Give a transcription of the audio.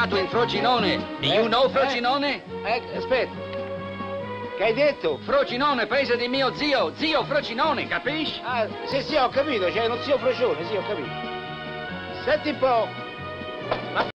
nato in Frosinone. Do you know Frosinone? Aspetta. Che hai detto? Frosinone, paese di mio zio. Zio Frosinone, capisci? Ah, sì, ho capito, c'è uno zio Frocione, sì, ho capito. Senti un po'.